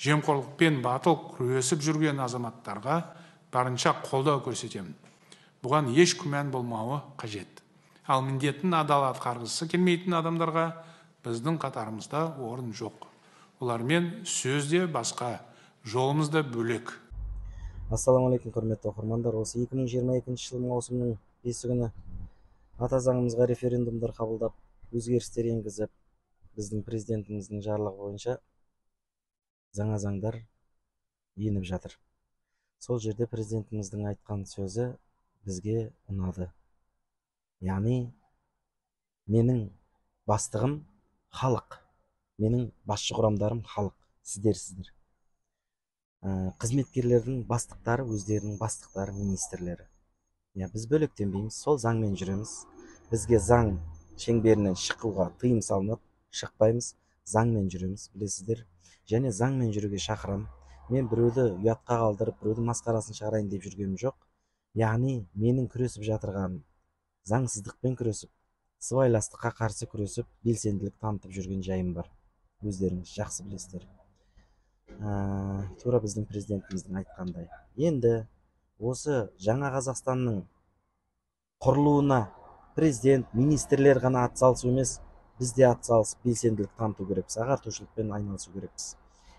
жемқорлықпен батыл күресіп жүрген азаматтарға барынша қолдау көрсетемін. Бұған еш күмән болмауы қажет. Ал міндетін адал атқарғысы келмейтін адамдарға біздің қатарымызда орын жоқ. Олармен сөзде басқа, жолымызда бөлек. Ассалаумағалейкум, құрметті оқырмандар. Осы 2022 жыл маусымның 5 күні ата заңымызға референдумдар қабылдап, өзгерістер енгізіп, біздің президентіміздің жарлығы бойынша жаңа заңдар еніп жатыр. Сол жерде президентіміздің айтқан сөзі бізге ұнады. Яғни, менің бастығым халық, менің басшы құрамдарым халық, сіздер. Қызметкерлердің бастықтары, өздерінің бастықтары, министрлері. Біз бөлектенбейміз, сол заңмен жүреміз. Бізге заң шеңберінен шыққуға тыйым салынып, шықпаймыз, заңмен жүреміз, білесіздер. Және заңмен жүруге шақырам. Мен біреуді ұятқа қалдырып, біреудің масқарасын шығарайын деп жүргенім жоқ. Яғни, менің күресіп жатырған заңсыздықпен күресіп, сыбайластыққа қарсы күресіп, белсенділік танытып жүрген жайым бар. Өздеріңіз жақсы білесіздер. Тура біздің президентіміздің айтқандай. Енді осы жаңа Қазақстанның құрылуына президент, министрлер ғана атсалысу емес, біз де атсалысып белсенділік таныту керекпіз, ағартушылықпен айналысу керекпіз.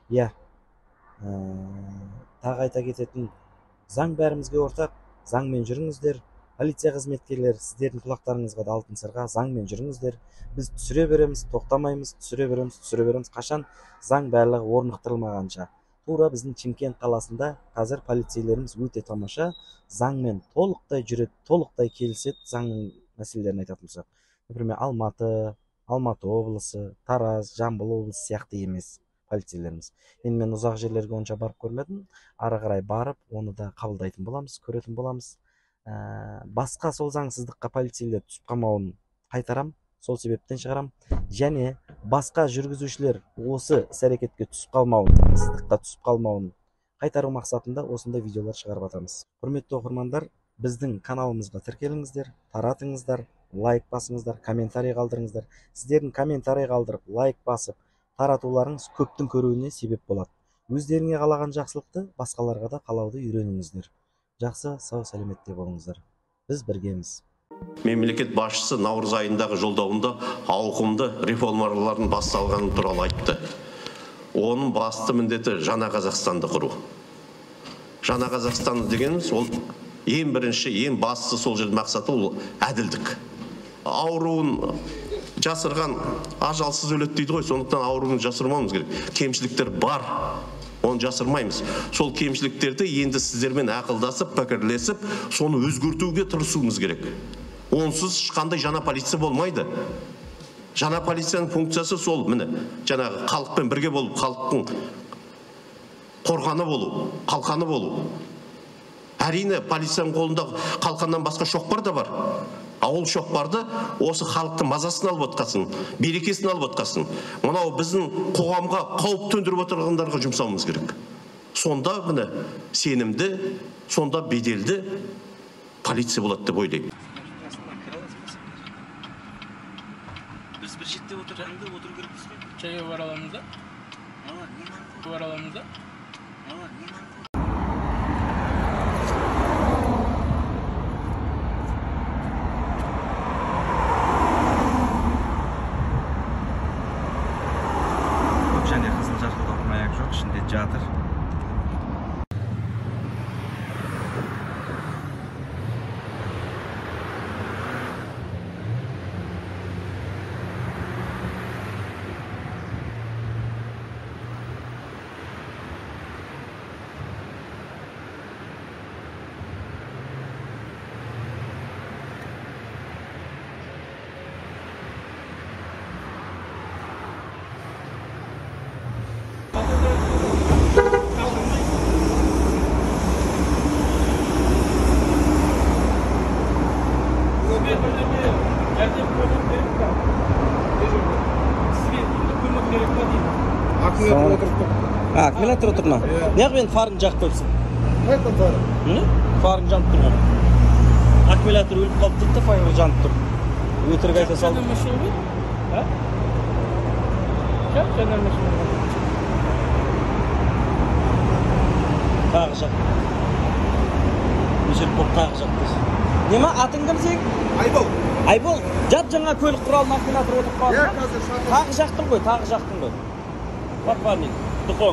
Тағы айта кететін, заң бәрімізге ортақ, заңмен жүріңіздер. Полиция қызметкерлері, сіздердің құлақтарыңызға да алтын сырға, заңмен жүріңіздер. Біз түсіре береміз, тоқтамаймыз, түсіре береміз. Қашан заң барлығы орнықтырылмағанша. Тура біздің Шымкент қаласында қазір полицейлеріміз өте тамаша, заңмен толықтай жүреді, толықтай келіседі, заңның мәселелерін айтатын болсақ. Например, Алматы облысы, Тараз, Жамбыл облысы сияқты емес полицейлеріміз. Мен ұзақ жерлерге онша барып көрмедім, ары қарай барып, оны да қабылдайтын боламыз, көретін боламыз. Басқа сол заңсыздыққа полицейлер түсіп қалмауын қайтарам, сол себептен шығарам. Және басқа жүргізушілер осы іс-әрекетке түсіп қалмауын, заңсыздыққа түсіп қалмауын қайтару мақсатында осындай видеолар шығарып жатырмыз. Құрметті оқырмандар, біздің каналымызға тіркеліңіздер, таратыңыздар, лайк басыңыздар, комментарий қалдырыңыздар. Сіздердің комментарий қалдырып, лайк басып, таратуларыңыз көптің көруіне себеп болады. Өздеріңе қалаған жақсылықты басқаларға да қалауды үйреніңіздер. Жақсы, сау сәлеметте болыңыздар. Біз біргеміз. Мемлекет басшысы наурыз айындағы жолдауында ауқымды реформалардың басталғаны туралы айтты. Оның басты міндеті жаңа Қазақстанды құру. Жаңа Қазақстан дегеніміз ол ең бірінші, ең басты сол жерде мақсаты ол әділдік. Ауруын жасырған ажалсыз өледі дейді ғой, сондықтан ауруын жасырмауымыз керек. Кемшіліктер бар, оны жасырмаймыз. Сол кемшіліктерді енді сіздермен ақылдасып, пікірлесіп, соны өзгертуге тырысуымыз керек. Онсыз ешқандай жаңа полиция болмайды. Жаңа полицияның функциясы сол, міне, жаңағы халықпен бірге болып, халықтың қорғаны болу, қалқаны болу. Әрине, полицияның қолында қалқаннан басқа шоқпар да бар. Ауыл шоқпарды осы халықтың мазасын алып отқасын, берекесін алып отқасын. Мынау біздің қоғамға қауіп төндіріп отырғандарға жұмсауымыз керек. Сонда міне сенімді, сонда беделді полиция болады деп ойлаймын. Біз бір шетте отыру керекпіз бе? Чайға бара аламыз да? Бара аламыз да? Және қызыл жарқылдақ маяк жоқ, ішінде жатыр. Аккумулятор отыр мына. Неғып енді фарын жағып қойыпсың? Қайдан фары? Фарын жанып тұр ғой. Аккумулятор өліп қалып тұр да, фары жанып тұр. Өтірік айта салды. тағы жақ. Мына жер бұл тағы жақ. Нема атың кім сен? Айбол. Айбол, жап жаңа көлік құралын акинатор отырып қалды. қазір шақыр. Тағы жақтың ғой, тағы жақтың ғой. Подпарник, дұқон.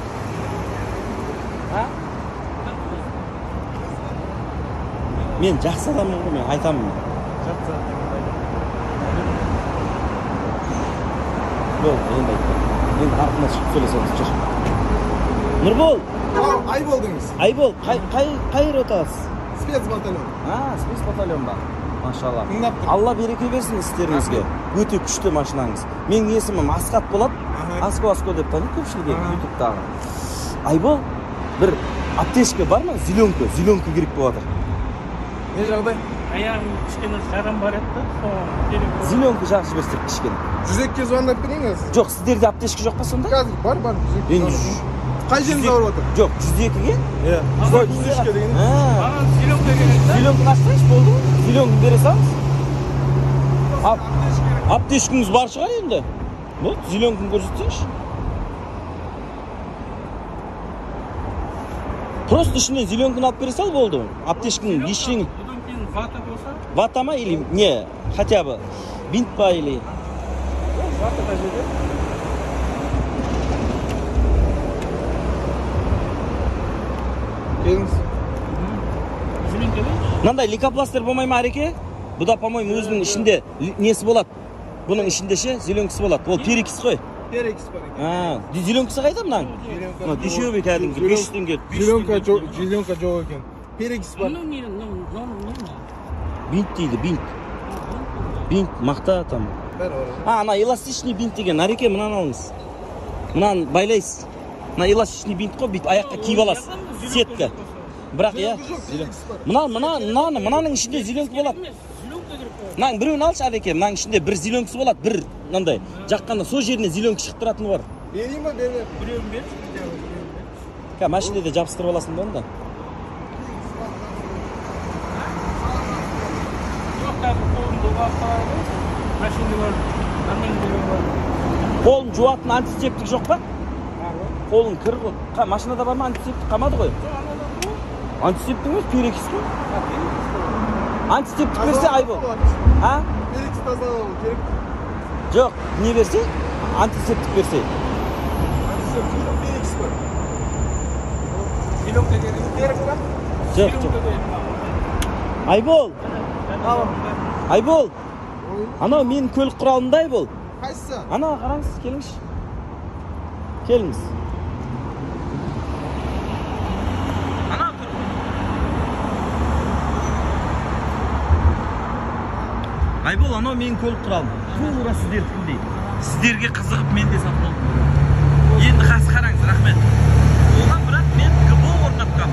А? Мен жақсы адаммын ғой, мен айтамын. Жақсы. Бол, енді айтпа. Мен артына шығып сөйлесеміз, жүр. Нұрбол! Айбол деңіз. Айбол, қай ротасыз? Спецбатальон. Спецбатальон ба? Машалла. Тыңдап тұр. Алла береке берсін істеріңізге. Өте күшті машинаңыз. Менің есімім Асқат болады. Аско деп таниды көпшілігі ютубтағы. Айбол, бір аптечка бар ма? Зеленка керек болып жатыр. Не жағдай? Аяғым кішкене жарам бар еді да, Зеленка жағып жіберсек кішкене. 102-ге звондап берейін қазір. Жоқ, сіздерде аптечка жоқ па сонда? Қазір бар. Енді Қай жеріңіз ауырып отыр? жоқ, 102-ге? Иә. 103-ге деген. маған зеленка керек та. Зеленка қашсайшы болды ғой? Зеленка бере салыңыз. Аптечкаңыз бар шығар енді. Болды, зеленканы көрсетсеңші. Просто ішінен зеленканы алып бере сал болды. Аптечканың ештеңе. Одан кейін вата болса, Вата ма или не? Хотя бы бинт па или... вата қажет. Келіңіз. Зеленка дейінші. Мынандай лейкопластырь болмай ма Ареке? Бұл да, по-моему, өзінің ішінде несі болады. Бұның ішінде ше, зеленкасы болады. Ол перекис қой. Перекис бар екен. Зеленкасы қайда мұнаң? Дешевый кәдімгі, 500 теңге. Зеленка жоқ екен. Перекис бар. Бинт дейді, бинт. Бинт, мақта там. Бәрі бар. Ана эластичный бинт деген. Ареке, мынаны алыңыз. Мынаны байлайсыз. Мына эластичный бинт қой, бүйтіп аяққа киіп аласыз. Сетка. Бірақ, иә. Мынаның ішінде зеленка болады. Мынаң біреуін алшы Ареке, мынаң ішінде бір зеленкасы болады, бір мынандай. Жаққанда сол жеріне зеленка шығып тұратыны бар. Берейін ба, берейін. Біреуін бер. Машинеде жабыстырып аласың да онда. Жоқ, қазір қолымды уақыталар ғой. Машинде бар, нормальный бар. Қолын жуатын антисептик жоқ па? Қолын кір ғой. Машинада бар ма антисептик? Қалмады ғой. Антисептик емес, перекис қой. Антисептик берсе Айбол. А? Перекис тазалау керек. Жоқ, не берсе? Антисептик берсе. Антисептик жоқ, перекис бар. Зеленка керек. Берік па? Жоқ. Айбол. Айбол. Анау менің көлік құралымда Айбол. Қайсысы? Ана қараңыз, келіңізші. Келіңіз. Айбол, анау менің көлік құралым. Тура сіздердікіндей. Сіздерге қызығып мен де сатып алдым. Енді қасы қараңыз, рахмет. Оған бірақ мен ГБО орнатқам.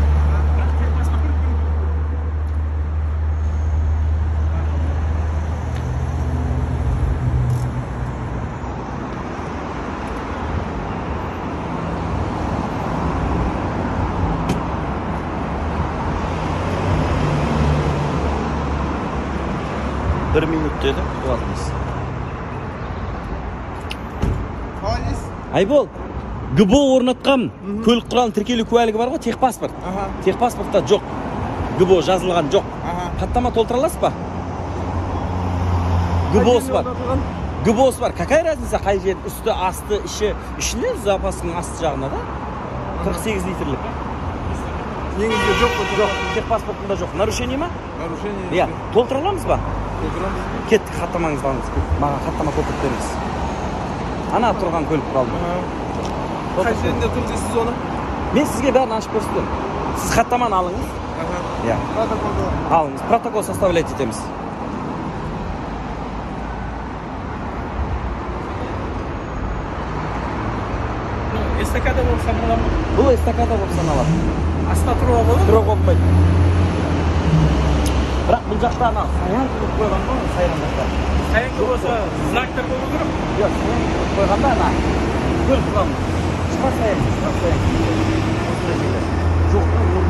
Bir minut dedim, kuatımız. Қалайсыз? Айбол, ГБО орнатқам. Көлік құралының тіркелу куәлігі бар ғой, техпаспорт. Техпаспортта жоқ. ГБО жазылған жоқ. Хаттама толтыра аласыз ба? ГБОсы бар. ГБОсы бар. Какая разница, қай жер, үсті, асты, ішіне запасының асты жағына да? 48 литрлік. Негізде жоқ па? Жоқ, техпаспортында жоқ. Нарушение ма? Нарушение. Иә, толтыра аламыз ба? Толтырамыз. Кеттік, хаттамаңызды алыңыз. Маған хаттама толтырып беріңіз. Ана тұрған көлік құралым. Қай жерінде тұр дейсіз оны? Мен сізге бәрін ашып көрсетемін. Сіз хаттаманы алыңыз. Иә. Протоколды Алыңыз. Протокол составлять етеміз. Эстакада болып саналады ма? Бұл эстакада болып саналады. Аста тұруға болады? Тұруға болмайды. Бірақ бұл жақта ана саян қылып қойған ғой, сайран жақта. Саянға болса знактар болу керек. Жоқ, саян қылып қойғанда ана көлік құралым. Шпа саян. Жоқ,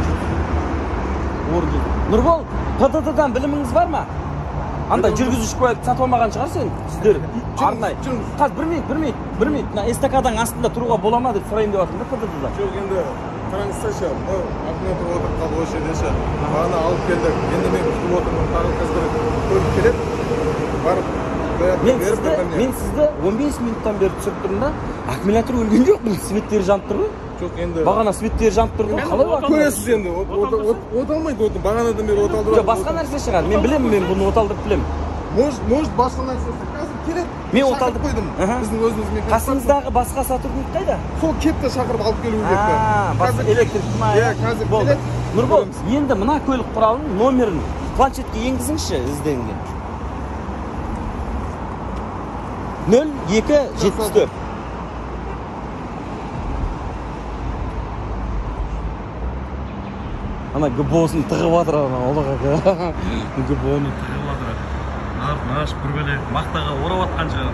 орын жоқ. Нұрбол, ПТТ-дан біліміңіз бар ма? Анда жүргізуші куәлік сатып алмаған шығар сен, сіздер. Арнай. Қазір бір минут. Эстакаданың астында тұруға бола ма деп сұрайын деп жатырмын да ПТТ-да. жоқ енді қараңыздаршы, мынау аккумулятор отырып қалды осы жерде. Бағана алып келдік. Енді мен күтіп отырмын. Тағы қазір көлік келеді. Барып мен сізді 15 минуттан бері түсіріп тұрмын да, аккумулятор өлген жоқ, бұл светтері жанып тұр ғой. Жоқ, енді Бағана светтері жанып тұр ғой. Қалай бар? көресіз енді. От алмайды отын. Бағанадан бері от алдырып. Жоқ, басқа нәрсе шығар. Мен білемін, мен бұны от алдырып білемін. Может, басқа нәрсесі. Қазір келеді. Мен от алдырып қойдым. Біздің өзімізмен. Қасыңыздағы басқа сотрудник қайда? Сол кепті шақырып алып келу керек. Басқа электрик ма? Иә, қазір болды. келеді. Нұрбол, енді мына көлік құралының номерін планшетке енгізіңізші ізденген. 0274. Ана ГБО-сын тығып жатыр ана олаға. ГБО-ны тығып жатыр. Нағаш бір бөле мақтаға орап атқан шығар.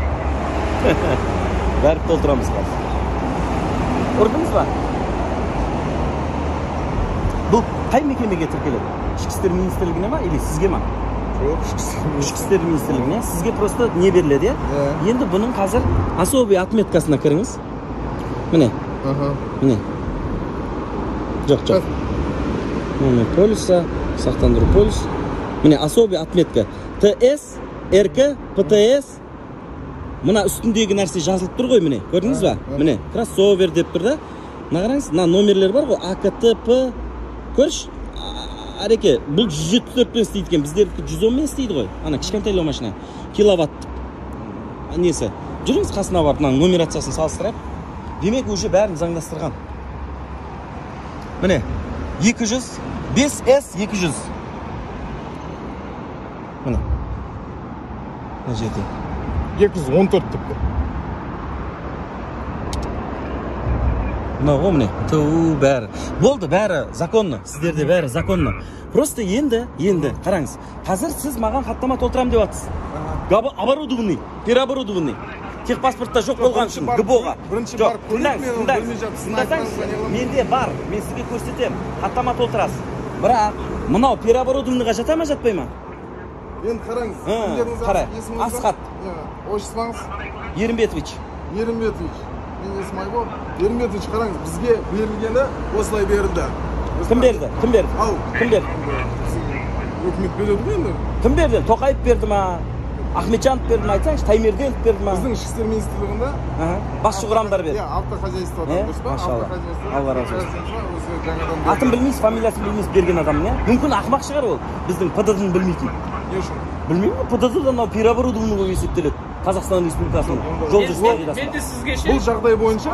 Бәріп толтырамыз қазір. Көрдіңіз ба? Бұл қай мекемеге тіркеледі? Ішкі істер министрлігіне ма или сізге ма? Ішкі істер министрлігіне. Сізге просто не беріледі, е? Енді бұның қазір особый отметкасына кіріңіз. Міне. Міне. Жоқ. Міне полиса, сақтандыру полис. Міне особый отметка. ТС, РК, ПТС. Мына үстіндегі нәрсе жазылып тұр ғой, міне. Көрдіңіз ба? Міне, кроссовер деп тұр да. Мына қараңыз, мына номерлер бар ғой, АКТП. Көріш? Әреке, бұл 174-пен істейді екен, біздердікі 110-мен істейді ғой. Ана кішкентайлау машина. Киловатт. Несі? Жүріңіз қасына барып, мына нумерациясын салыстырайық. Демек, уже бәрін заңдастырған. Міне, 200, 5S200. Міне. Мына жерде. 214 тіпті. Мына ғой міне. Туу бәрі. Болды бәрі законно. Сіздерде бәрі законно. Просто енді, қараңыз. Қазір сіз маған хаттама толтырам деп атсыз. Оборудованный, переоборудованный. Техпаспортта жоқ болған үшін ГБО-ға. Жоқ, тыңдаңыз. Менде бар, мен сізге көрсетем. Хаттама толтырасыз. Бірақ, мынау переоборудованныйға жата ма, жатпай ма? Енді қараңыз. Қарай. Асхат. Отчествоңыз? Ерімбетович. Ерімбетович. Мен есім Айбол. Ерімбетович, қараңыз, бізге берілгені осылай берілді. Кім берді? Кім берді? Ау. Кім берді? Өкімет береді ғой енді. Кім берді? Тоқаев берді ма? Ахметжанов берді ма? Айтсаңшы, Таймерденов берді ма? Біздің ішкі істер министрлігінде басшы құрамдар берді. Автохозяйстводан дұрыс па? Машалла. Алла разы болсын. Атын білмейсіз, фамилиясын білмейсіз берген адам не? Мүмкін ақымақ шығар ол. Біздің ПДД-ны білмейтін. Не үшін? Білмеймін, ПДД-дан мынау переоборудованный болып есептеледі. Қазақстан Республикасының жол жүріс қағидасында. Мен де сізге ше. Бұл жағдай бойынша,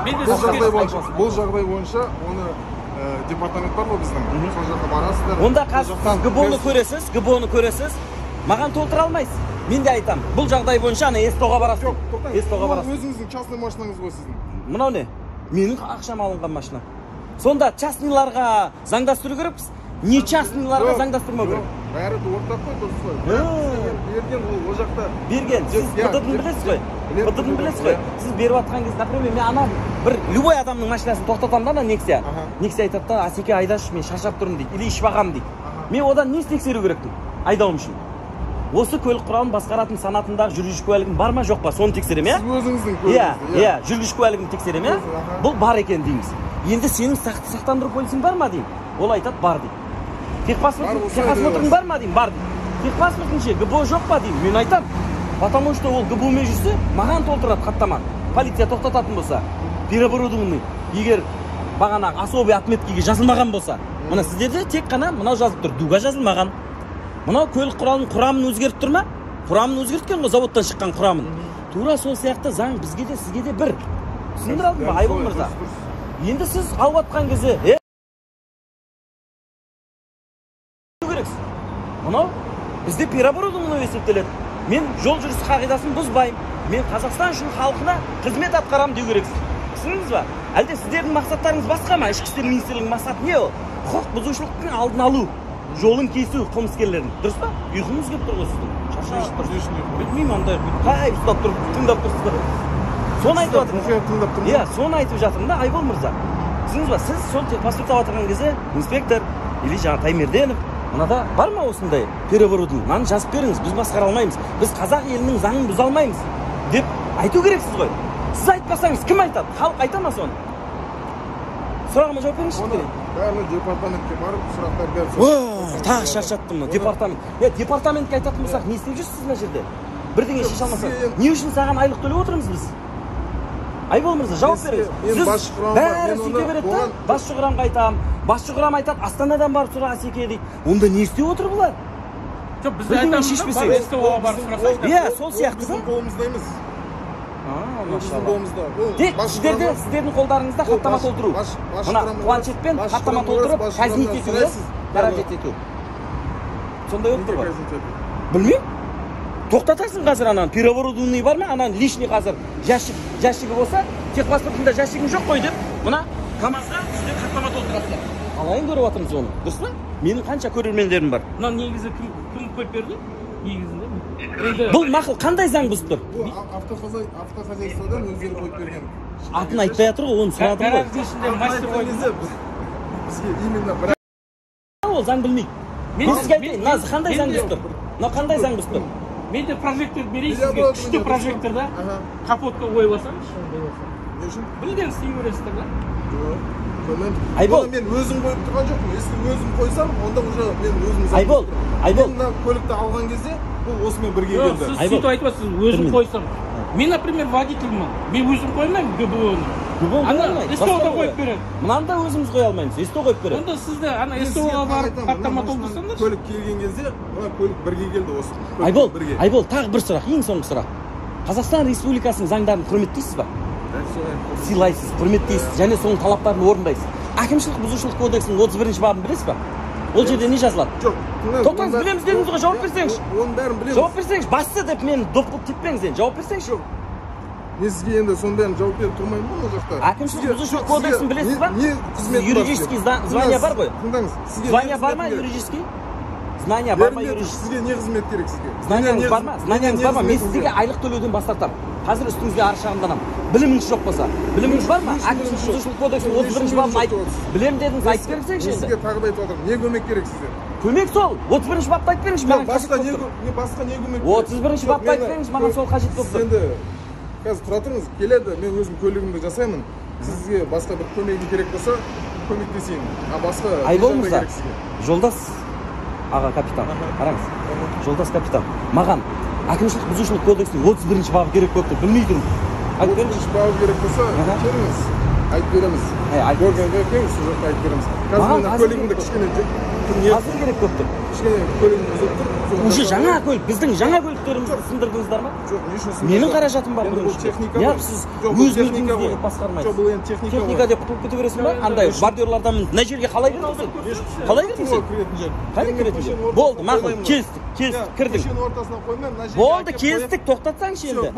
Мен оны департамент бар ғой біздің. Сол жаққа барасыздар. Онда қазір ГБО-ны көресіз, маған толтыра алмайсыз. Мен де айтам, бұл жағдай бойынша ана СТО-ға барасыз. Жоқ, тоқтаңыз. СТО-ға барасыз. Өзіңіздің частный машинаңыз ғой сіздің. Мынау не? Менің ақшам алынған машина. Сонда частныйларға заңдастыру керекпіз. Не частныйларға заңдастырмау керек? Бәрі ортақ қой, дұрыс қой. Берген ол жақта. Берген. Сіз ПДД-ны білесіз ғой. ПДД-ны білесіз ғой. Сіз беріп атқан кезде, например, мен ана бір любой адамның машинасын тоқтатам да, ана Nexia. Nexia айтады да, Асеке айдашы, мен шаршап тұрмын дейді. Или ішіп ағам дейді. Мен одан не тексеру керекпін? Айдауым үшін. Осы көлік құралын басқаратын санатындағы жүргізуші куәлігін бар ма, жоқ па? Соны тексерем, иә? Сіз өзіңіздің куәлігіңізді. Иә, жүргізуші куәлігін тексерем, иә? Бұл бар екен дейміз. Енді сенің сақтандыру полисің бар ма деймін? Ол айтады, бар дейді. Техпаспортың бар ма деймін? Бар дейді. Техпаспортың ше, ГБО жоқ па деймін? Мен айтам. Потому что ол ГБО-мен жүрсе, маған толтырады хаттама. Полиция тоқтататын болса, переоборудованный. Егер бағана особый отметкеге жазылмаған болса, мына сіздерде тек қана мынау жазылып тұр. Дуга жазылмаған. Мынау көлік құралының құрамын өзгертіп тұр ма? Құрамын өзгерткен ғой, заводтан шыққан құрамын. Тура сол сияқты заң бізге де, сізге де бір. Түсіндір алдым ба, Айбол мырза? Енді сіз алып атқан кезде, мынау бізде переоборудованный есептеледі. Мен жол жүріс қағидасын бұзбаймын. Мен Қазақстан үшін халқына қызмет атқарам деу керексіз. Түсіндіңіз ба? Әлде сіздердің мақсаттарыңыз басқа ма? Ішкі істер министрлігінің мақсаты не ол? Құқық бұзушылықтың алдын алу, жолын кесу қылмыскерлердің. Дұрыс па? Ұйқыңыз келіп тұр ғой сіздің. Шаршап тұрсыз. Білмеймін, андай қай ұстап тұрып, тыңдап тұрсыздар. Соны айтып жатырмын. Иә, соны айтып жатырмын да, Айбол мырза. Түсіндіңіз ба? Сіз сол техпаспорт алып отырған кезде инспектор или жаңа Таймерденов мынада бар ма осындай переоборудованный? Мынаны жазып беріңіз, біз басқара алмаймыз. Біз қазақ елінің заңын бұза алмаймыз деп айту керексіз ғой. Сіз айтпасаңыз кім айтады? Халық айта ма соны? Сұрағыма жауап беріңізші. Бәрі департаментке барып сұрақтар беріп. Тағы шаршаттым мына департамент. Департаментке айтатын болсақ, не істеп жүрсіз мына жерде? Бірдеңе шеше алмасақ. Не үшін саған айлық төлеп отырмыз біз? Айбол мырза, жауап беріңіз. Сіз бәрі секе береді да, басшы құрамға айтамын. Басшы құрам айтады, Астанадан барып сұра секе дейді. Онда не істеп отыр бұлар? Жоқ, біз айтамыз, СТО-ға барып сұрасақ. Иә, сол сияқты Біздің қолымызда емес. Біздің да. қолымызда. Тек сіздердің қолдарыңызда хаттама толтыру. Мына планшетпен хаттама толтырып, казнить ету, гарантия ету. Сондай болып тұр ғой. Білмеймін. Тоқтатасың қазір ананы, переворудный бар ма? Ананы лишний қазір жәшігі болса, техпаспортында жәшігің жоқ қой деп, мына КамАЗға сіздер хаттама толтырасыздар. Қалайын көріп жатырмыз оны, дұрыс па? Менің қанша көрермендерім бар. Мына негізі кім қойып берді? Негізінде. Бұл мақұл қандай заң бұзып тұр? Бұл автохозяйстводан өздері қойып берген. Атын айтпай жатыр ғой, оны сұрадым ғой. Гараждың ішінде мастер қойды. Бізге именно бір Ол заң білмейді. Мен сізге айтайын, мына қандай заң бұзып тұр? Мына қандай заң бұзып тұр? Менде прожектор берейін сізге, күшті прожекторда капотқа қойып алсаңыз. не үшін? Білден істей бересіздер да? Айбол. Мен өзім қойып тұрған жоқпын. Если өзім қойсам, онда уже мен өзім Айбол. Мен мына көлікті алған кезде бұл осымен бірге келді. Сіз сөйтіп айтып отырсыз, өзім қойсам. Мен, например, водительмін. Мен өзім қоймаймын ГБО-ны. СТО-да қойып береді. Мынаны да өзіміз қоя алмаймыз. СТО қойып береді. Онда сізді СТО-ға барып хаттама толтырсаңдар. Көлік келген кезде, мына көлік бірге келді осы. Айбол, тағы бір сұрақ, ең соңғы сұрақ. Қазақстан Республикасының заңдарын құрметтейсіз ба? Сыйлайсыз, құрметтейсіз, және соның талаптарын орындайсыз. Әкімшілік бұзушылық кодексінің 31-ші бабын білесіз ба? Ол жерде не жазылады? Жоқ. Тоқтаңыз, білеміз дедіңіз ғой, жауап берсеңізші. Оның бәрін білеміз. Жауап берсеңізші, басты деп мен доп қылып теппеңіз енді, жауап берсеңізші. Мен сізге енді соның бәрін жауап беріп тұрмаймын ба ол жақта? Әкімшілік бұзушылық кодексін білесіз ба? Не қызмет бар? Юридический звание бар ғой? Тыңдаңыз. Звание бар ма юридический? Знания бар ма юридический? Сізге не қызмет керек сізге? Знанияңыз бар ма? Знанияңыз бар ма? Мен сізге айлық төлеуден бас тартамын. Қазір үстіңізге арыз шағымданамын. Біліміңіз жоқ болса. Біліміңіз бар ма? Әкімшілік бұзушылық кодексінің 31-ші бабын айтып білем дедіңіз, айтып берсеңізші енді. Сізге тағы да айтып отырмын. Не көмек керек сізге? Көмек сол. 31-ші бапты айтып беріңізші маған. Басқа не көмек? 31-ші бапты айтып беріңізші маған, сол қажет болып тұр. Енді қазір тұра тұрыңыз, келеді, мен өзім көлігімді жасаймын. Сізге басқа бір көмегім керек болса, көмектесейін. Басқа Айбол мырза, жолдас аға капитан, қараңыз. Жолдас капитан, маған әкімшілік бұзушылық кодексінің 31-ші бабы керек болып тұр, білмей тұрмын. 31-ші бабы керек болса, келіңіз, айтып береміз. Көргенге келіңіз, сол жақта айтып береміз. Қазір мен көлігімді кішкене қазір керек болып тұр. Кішкене көлігімді бұзып тұр. Уже жаңа көлік, біздің жаңа көліктерімізді сындырдыңыздар ма? Жоқ, не үшін сындырдыңыздар? Менің қаражатым бар бұл техника. Неғып сіз өз мүлкіңізді басқармайсыз? Жоқ, бұл енді техника. Техника деп құтылып кете бересің ба? Андай бордюрлардан мына жерге қалай кірдің сен? Қалай кірдің сен? Қайда кіретін жер? Болды, мақұл, келістік, кірдің. Көшенің ортасына қоймай, мына жерге. Болды, келістік, тоқтатсаңшы енді.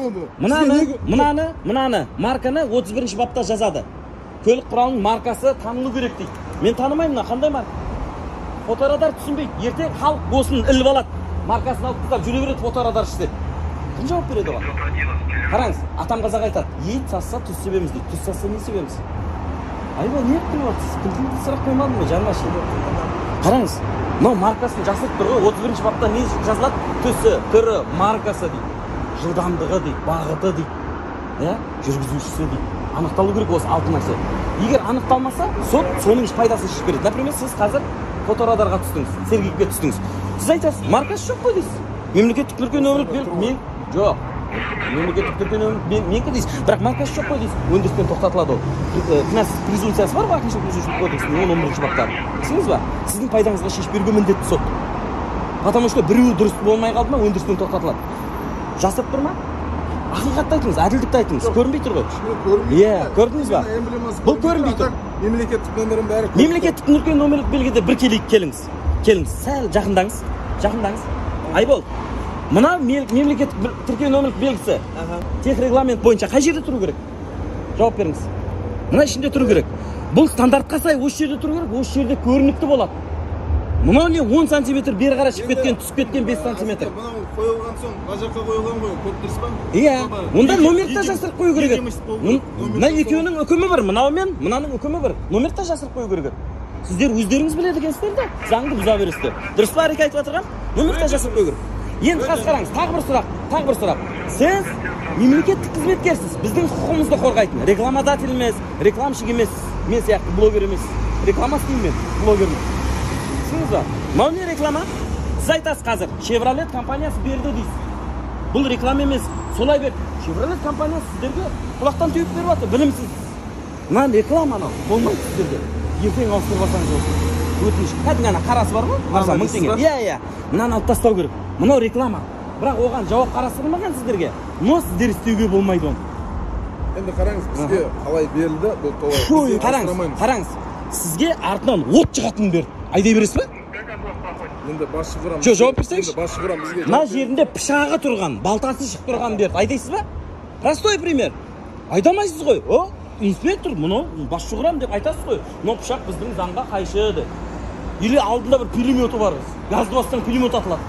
Мынаны марканы 31-ші бапта жазады. Көлік құралының маркасы танылу керек дейді. Мен танымаймын, қандай марка? Фоторадар түсінбейді. Ертең халық осыны іліп алады. Маркасын алып тастап жүре береді фоторадар істеп. Кім жауап береді оған? Қараңыз, атам қазақ айтады, ет сасса тұз себеміз дейді. Тұз сасса не себеміз? Айбол, не қылып отырсыз? Кімді сұрақ қоймадым ғой, жанға ше. Қараңыз, мынау маркасын жасырып тұр ғой, 31-ші бапта не жазылады? Түсі, түрі, маркасы дейді. Жылдамдығы дейді, бағыты дейді. Жүргізушісі дейді. Анықталу керек осы алтын нәрсе. Егер анықталмаса, сот соның пайдасын шешіп береді. Например, сіз қазір фоторадарға түстіңіз, сергекке түстіңіз. Сіз айтасыз, маркасы жоқ қой дейсіз. Мемлекеттік тіркеу нөмірі мен жоқ. Мемлекеттік тіркеу нөмірі менікі дейсіз. Бірақ маркасы жоқ қой дейсіз. Өндірістен тоқтатылады ол. Кінәсіз презумпциясы бар ғой әкімшілік бұзушылық кодексінің 11-ші баптары. Түсініңіз ба? Сіздің пайдаңызға шешіп беруге міндетті сот. Потому что біреуі дұрыс болмай қалды ма, өндірістен тоқтатылады. Жасырып тұр ма? Ақиқатты айтыңыз, әділдікті айтыңыз. Көрінбей тұр ғой. Иә, көрдіңіз ба? Бұл көрінбей тұр. Мемлекеттік нөмірін бәрі. Мемлекеттік нөмірлік белгіде бір келіңіз. Келіңіз, сәл жақындаңыз. Айбол, мына мемлекеттік тіркеу нөмірлік белгісі техрегламент бойынша қай жерде тұру керек? Жауап беріңіз. Мына ішінде тұру керек. Бұл стандартқа сай осы жерде тұру керек, осы жерде көрінікті болады. Мынау не 10 сантиметр бері қарай шығып кеткен, түсіп кеткен 5 сантиметр. Мынау қойылған соң, бажаққа қойылған ғой, көп дұрыс па? Иә, онда номерді жасырып қою керек еді. Мына екеуінің үкімі бір, мынау мен, мынаның үкімі бір. Номерді жасырып қою керек еді. Сіздер өздеріңіз біледі екенсіздер де, заңды бұза бересіздер. Дұрыс па әрекет айтып отырғам? Номерді жасырып қою керек. Енді қазір қараңыз, тағы бір сұрақ. Сіз мемлекеттік қызметкерсіз, біздің құқығымызды қорғайтын, рекламодатель емес, рекламщик емессіз. Мен сияқты блогер емес. Реклама істеймін мен, блогермін. Түсіндіңіз ба? Мынау не реклама? Сіз айтасыз қазір, Chevrolet компаниясы берді дейсіз. Бұл реклама емес, солай бер. Chevrolet компаниясы сіздерге құлақтан теуіп беріп жатыр, білімсіз. Мына реклама анау, болмайды сіздерге. Ертең ауыстырып алсаңыз болсын. Өтініш. Кәдімгі ана қарасы бар ғой? Мына 1000 теңге. Иә. Мынаны алып тастау керек. Мынау реклама. Бірақ оған жауап қарастырылмаған сіздерге. Но сіздер істеуге болмайды оны. Енді қараңыз, бізге қалай берілді, бұл толай. Қараңыз. Сізге артынан от шығатынын берді. Айдай бересіз ба? Енді басшы құрам. Жауап берсеңізші. Басшы құрам бізге. Мына жерінде пышағы тұрған, балтасы шығып тұрған берді. Айдайсыз ба? Простой пример. Айдамайсыз ғой. О, инспектор, мұны басшы құрам деп айтасыз ғой. Но пышақ біздің заңға қайшы деп. Или алдында бір пулеметі бар. Газды бастан пулемет атылады.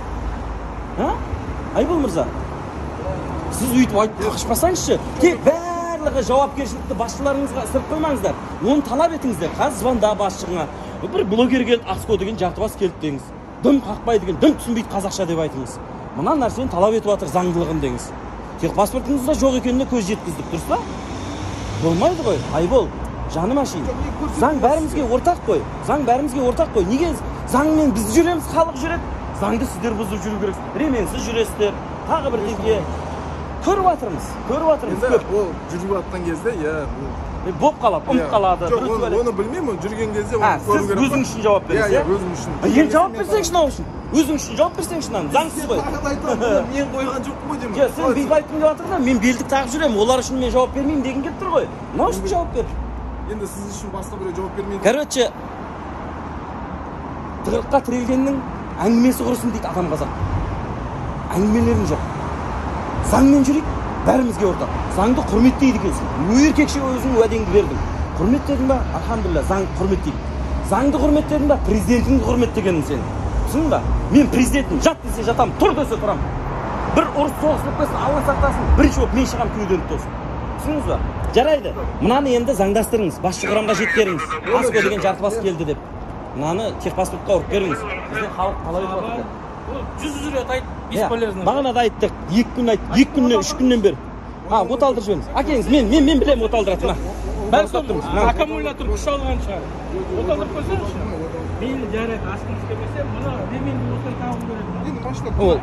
Айбол мырза, сіз өйтіп айтып қашпасаңызшы, тек барлығы жауапкершілікті басшыларыңызға ысырып қоймаңыздар. Оны талап етіңіздер. Қазір звонда басшыңа бір блогер келді, Ақско деген жартыбас келді деңіз. Дым қақпайды деген, дым түсінбейді қазақша деп айтыңыз. Мына нәрсені талап етіп жатыр заңдылығын деңіз. Тек паспортыңызда жоқ екеніне көз жеткіздік, дұрыс па? Болмайды ғой, Айбол, жаным ашиын. Заң бәрімізге ортақ қой. Неге заңмен біз жүреміз, халық жүреді? Заңды сіздер бұзып жүру керексіз. Ременсіз жүресіздер. Тағы бір теңге. Көріп жатырмыз. Ол жүріп жатқан кезде, боп қалады, ұмыт қалады. Жоқ, оны білмеймін, жүрген кезде оны көру керек. Сіз өзің үшін жауап бересіз, иә? Өзім үшін. Енді жауап берсеңші мынау үшін. Өзің үшін жауап берсеңші мынаны. Заңсыз ғой. Мен қойған жоқпын ғой деймін. Сен бүйтіп айттың деп жатыр да, мен белдік тағып жүремін. Олар үшін мен жауап бермеймін деген келіп тұр ғой. Мынау үшін жауап бер. Енді сіз үшін басқа біреу жауап бермейді. Короче, тығырыққа тірелгеннің әңгімесі құрысын дейді атам қазақ. Әңгімелерің жоқ. Заңмен жүрейік, бәрімізге ортақ. Заңды құрметтейді екенсің. Еркекше өзің уәдеңді бердің. Құрметтедің ба? Алхамдулилля, заң құрметтейді. Заңды құрметтедің ба? Президентіңді құрметтегенің сен. Түсіндің ба? Мен президентім, жат десе жатамын, тұр десе тұрамын. Бір ұрыс соғыс болып кетсін, Алла сақтасын, бірінші болып мен шығамын кеудемді тосып. Түсіндіңіз ба? Жарайды. Мынаны енді заңдастырыңыз, басшы құрамға жеткеріңіз. Ақско деген жартыбас келді деп. Мынаны техпаспортқа ұрып беріңіз. Бізде халық талап етіп жатыр. 100 рет айт, бесполезно. Бағана да айттық. 2 күн айттық. 2 күннен 3 күннен бері. От алдырып жіберіңіз. Әкеңіз, мен білемін от алдыратынын. Бәрі соқтыңыз. Аккумулятор күш алған шығар. От алдырып қойсаңызшы. Мен жарайды, ашқыңыз келмесе, мұны ремені осылай тағып береді. Енді машина Ол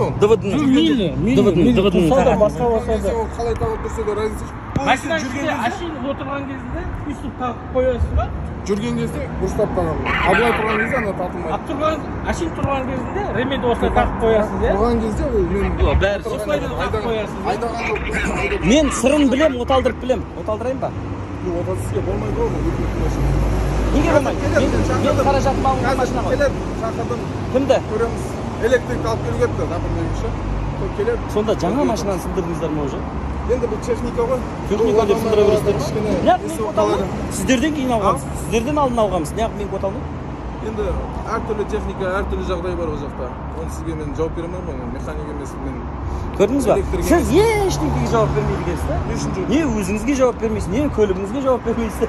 ДВД-ның Басқа болса да. Қалай тағып тұрса да разница. Машина ішінде ашин отырған кезде үстіп тағып қоясыз ба? Жүрген кезде бұрыстап тағамын. Абылай тұрған кезде ана тартылмайды. Ашин тұрған кезінде ремені осылай тағып қоясыз, иә? Тұрған кезде ол мен бәрі осылай да тағып қоясыз. айдаған жоқ. Мен сырын білем, от алдырып білем. От алдырайын ба? Отыз сізге болмайды ғой, өкімет машина. Неге болмайды? Мен қаражатым алынған машина ғой. Келеді, шақырдым. Кімді? Көреміз. Электрик алып келу кетті, например. Келеді. Сонда жаңа машинаны сындырдыңыздар ма уже? Енді бұл техника ғой. Техника деп сындыра бересіздер ме? Неғып мен от алмаймын? Сіздерден кейін алғанбыз. Сіздерден алдын алғанбыз. Неғып мен от алмаймын? Енді әртүрлі техника, әртүрлі жағдай бар ол жақта. Оны сізге мен жауап бере алмаймын, мен механик емес, мен. Көрдіңіз ба? Сіз ештеңеге жауап бермейді екенсіз, да? Не үшін жоқ? Не өзіңізге жауап бермейсіз, не көлігіңізге жауап бермейсіз.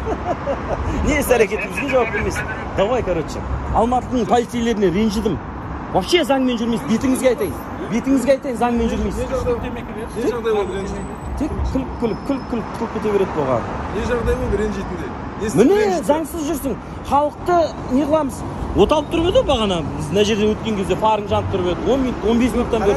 Не іс-әрекетіңізге жауап бермейсіз. Давай, короче. Алматының полицейлеріне ренжідім. Вообще заңмен жүрмейсіз. Бетіңізге айтайын, заңмен жүрмейсіз. Не жағдай болды ренжитін? Тек күліп кете береді бұған. Не жағдай болды ренжитіндей? Міне заңсыз жүрсің. Халықты не қыламыз? От алып тұрып еді бағана. Біз мына жерден өткен кезде фарың жанып тұрып еді. 10 минут, 15 минуттан бері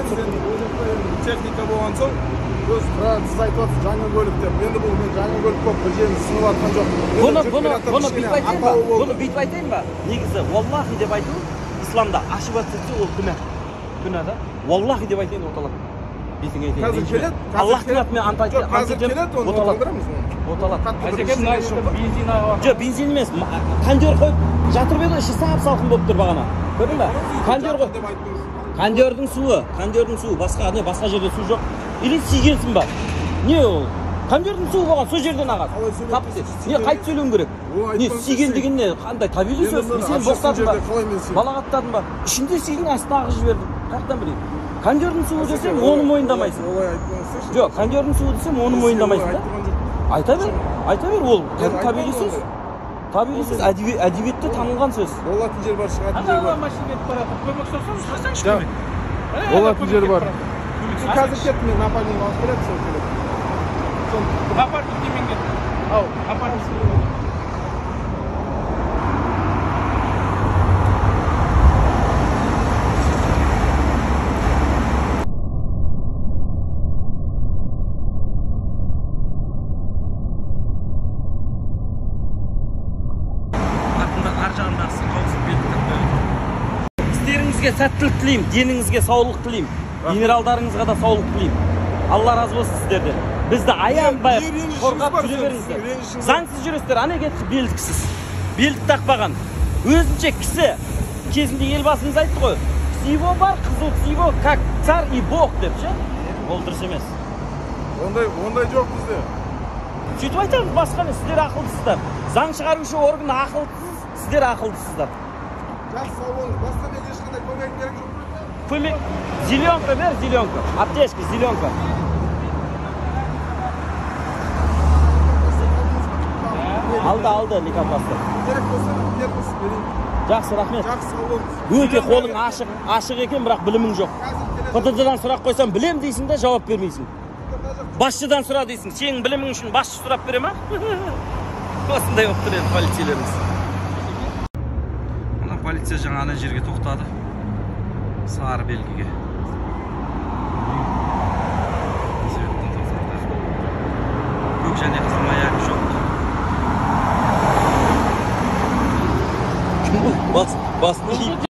техника болған соң, сіз айтып отырсыз жаңа көлік деп. Енді бұл мен жаңа көлік болып бір жерін сынып жатқан жоқ. Бұны бүйтіп айтайын ба? Негізі, валлахи деп айту, исламда ашып атса ол күнә. Күнә да. Валлахи деп айтайын от алады. Бетіңе айтайын. Қазір келеді. Аллахтың атымен ант айтып. Қазір келеді, оны от алдырамыз. От алады. Әзекем мына жерде бензин ағып. Жоқ, бензин емес. Кондер қойып жатыр еді, іші сап-салқын болып тұр бағана. Көрдің ба? Кондер қой. Кондердің суы, басқа жерде су жоқ. Или сигенсің ба? Не ол? Кондердің суы болған, сол жерден ағады. Не қайт сөйлеуім керек? Не сиген деген не? Қандай табиғи сөз? Сен боқтадың ба? Балағаттадың ба? Ішінде сиген астына ағып жібердің. Қаяқтан білейін? Кондердің суы десем, оны мойындамайсың. Жоқ, кондердің суы десем, оны мойындамайсың да? Айта бер, ол табиғи сөз. Табиғи сөз, әдебиетте танылған сөз. Болатын жер бар, шығатын жер Ана бар. машина кетіп барады. Көмек сұрасаңыз шықсаңшы Да. көмек. Болатын жер бар. Қазір кетті, мен напарник алып келеді, сол келеді. Апарт демен кетті. Апарт. Сізге сәттілік тілеймін, деніңізге саулық тілеймін. Генералдарыңызға да саулық тілеймін. Алла разы болсын сіздерден. Бізді аянбай қорғап жүре беріңіздер. Заңсыз жүресіздер, ана кетті белдіксіз. Белдік тақпаған. Өзінше кісі. Кезінде елбасымыз айтты ғой. Всего бар, қызыл всего, как царь и бог деп ше. Ол дұрыс емес. Ондай жоқ бізде. Сөйтіп айтамыз, басқа не, сіздер ақылдысыздар. Заң шығарушы орган ақылсыз, сіздер ақылдысыздар. Жақсы сау болыңыз. Басқа мен ешқандай көмек керек жоқ. Көмек, зеленка бер, зеленка. Аптечка, зеленка. Алды, лекарбасты. Керек болса, беріңіз. Жақсы, рахмет. Жақсы сау болыңыз. Өте қолың ашық екен, бірақ білімің жоқ. ПТД-дан сұрақ қойсам, білем дейсің де, жауап бермейсің. Басшыдан сұра дейсің, сенің білімің үшін басшы сұрап бере ма? Осындай болып тұр енді полицейлеріміз. Мына полиция жаңа ана жерге тоқтады. Сары белгіге. Көк және қызыл аяғы жоқ. Басын